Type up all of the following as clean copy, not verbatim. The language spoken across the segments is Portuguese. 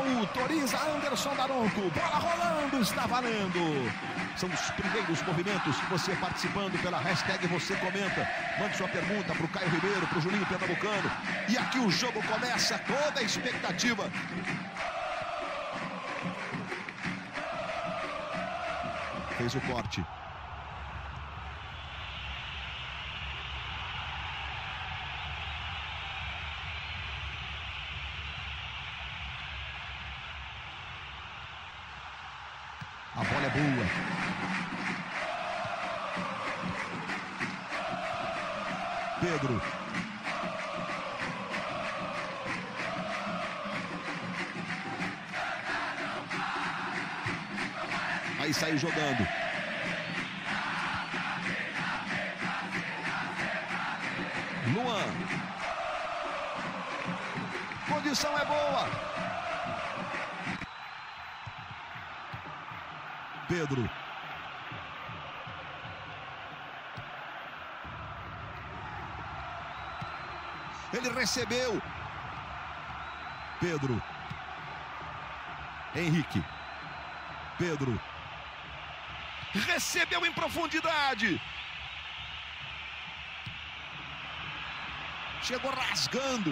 Autoriza Anderson Daronco. Bola rolando, está valendo. São os primeiros movimentos. Você participando pela hashtag Você Comenta. Mande sua pergunta para o Caio Ribeiro, para o Juninho Pernambucano. E aqui o jogo começa, toda a expectativa. Fez o corte. A bola é boa. Pedro. Aí saiu jogando. Luan. Condição é boa. Pedro. Ele recebeu. Pedro. Henrique. Pedro. Recebeu em profundidade. Chegou rasgando.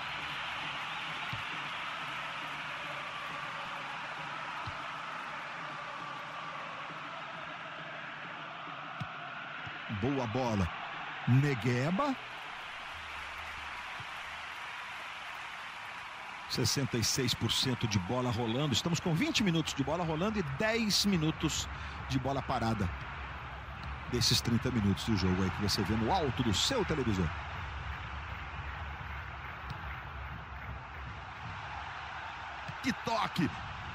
Boa bola. Negueba. 66% de bola rolando. Estamos com 20 minutos de bola rolando e 10 minutos de bola parada. Desses 30 minutos do jogo aí que você vê no alto do seu televisor. Que toque!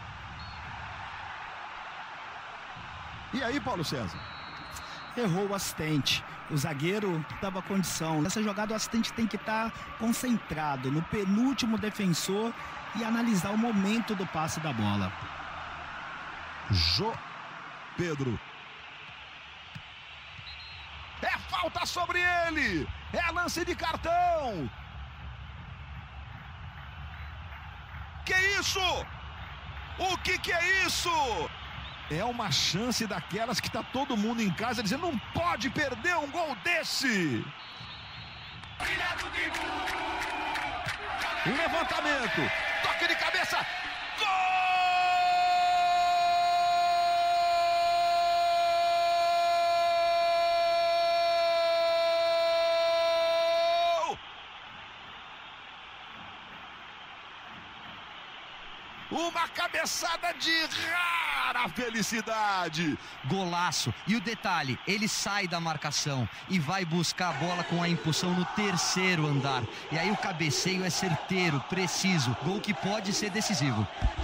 E aí, Paulo César? Errou o assistente. O zagueiro dava condição. Nessa jogada o assistente tem que estar concentrado no penúltimo defensor e analisar o momento do passe da bola. Pedro. É falta sobre ele. É lance de cartão. Que isso? O que é isso? É uma chance daquelas que tá todo mundo em casa dizendo não pode perder um gol desse. Um levantamento, toque de cabeça, gol! Uma cabeçada de rara felicidade. Golaço. E o detalhe, ele sai da marcação e vai buscar a bola com a impulsão no terceiro andar. E aí o cabeceio é certeiro, preciso. Gol que pode ser decisivo.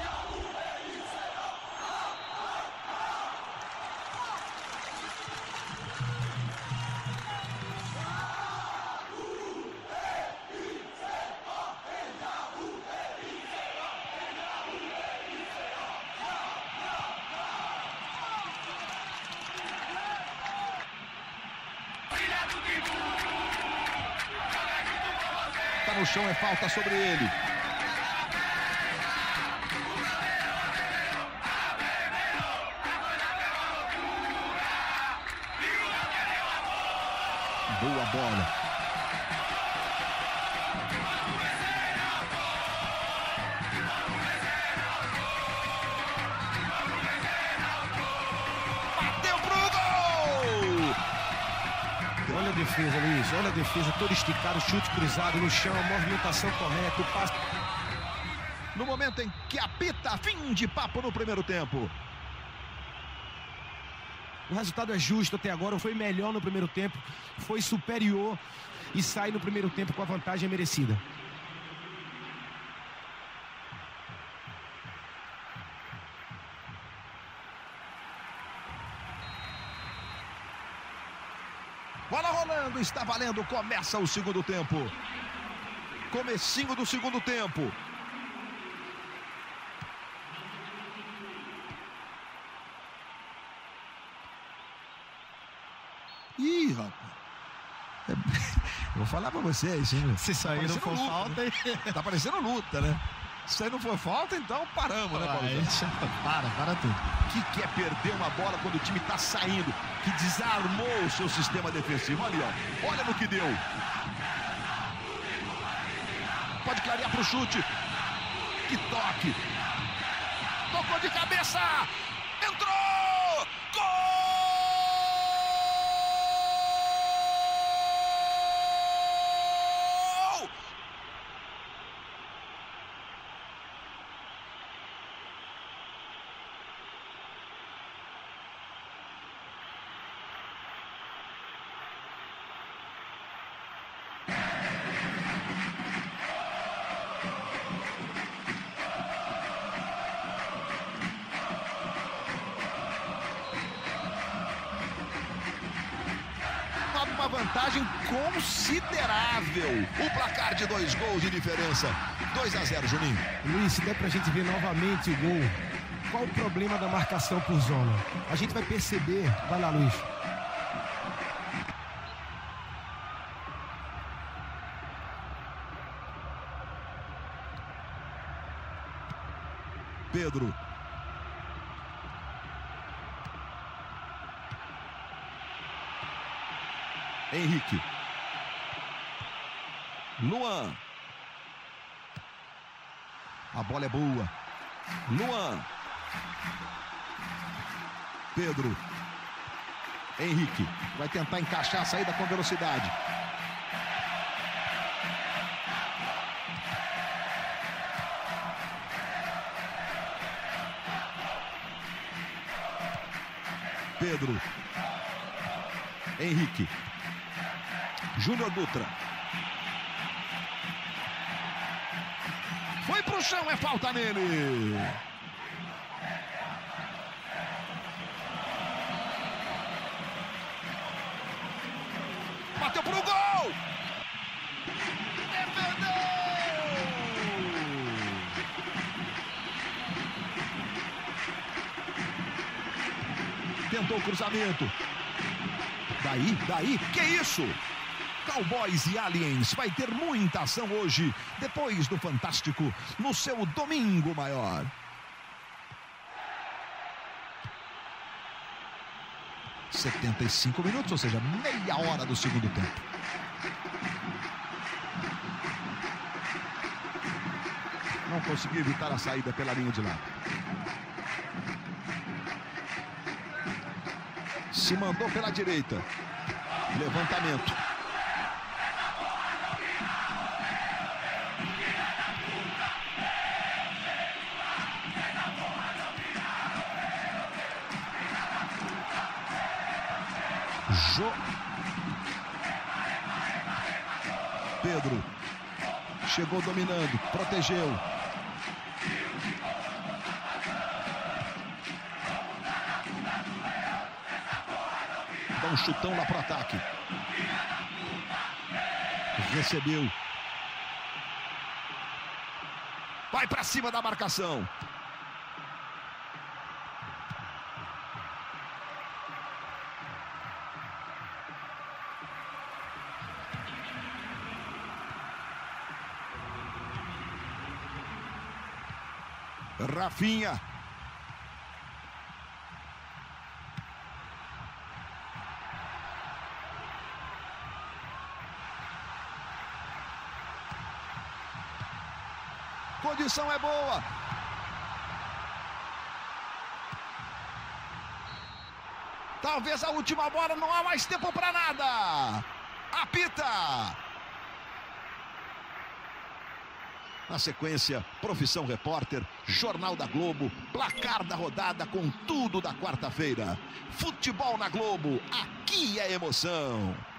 Tá no chão, é falta sobre ele. Boa bola. Bateu pro gol! Olha a defesa, Luiz. Olha a defesa, todo esticado, chute cruzado no chão, movimentação correta, o passe. No momento em que apita, fim de papo no primeiro tempo. O resultado é justo até agora, foi melhor no primeiro tempo, foi superior e sai no primeiro tempo com a vantagem merecida. Bola rolando, está valendo, começa o segundo tempo. Comecinho do segundo tempo. Ih, rapaz. Vou falar pra vocês, hein? Se sair não for falta... Tá parecendo luta, né? Se aí não for falta, então paramos, né, Paulo? Para tudo. Que quer perder uma bola quando o time está saindo, que desarmou o seu sistema defensivo. Ali, ó. Olha no que deu. Pode clarear para o chute. Que toque. Tocou de cabeça. Entrou. Gol! Uma vantagem considerável. O placar de 2 gols de diferença. 2-0, Juninho. Luiz, se der pra gente ver novamente o gol, qual o problema da marcação por zona? A gente vai perceber. Vai lá, Luiz. Pedro. Henrique. Luan. A bola é boa. Luan. Pedro. Henrique. Vai tentar encaixar a saída com velocidade. Pedro. Henrique. Júnior Dutra. Foi pro chão, é falta nele. Bateu pro gol. Defendeu. Tentou o cruzamento. Daí, que isso? Cowboys e Aliens vai ter muita ação hoje, depois do Fantástico, no seu domingo maior. – 75 minutos, ou seja, meia hora do segundo tempo. Não conseguiu evitar a saída pela linha de lado. Se mandou pela direita. Levantamento. Pedro chegou dominando, protegeu. Dá um chutão lá pro ataque. Recebeu. Vai para cima da marcação. Rafinha. Condição é boa. Talvez a última bola, não há mais tempo para nada. Apita. Na sequência, Profissão Repórter, Jornal da Globo, placar da rodada com tudo da quarta-feira. Futebol na Globo, aqui é emoção.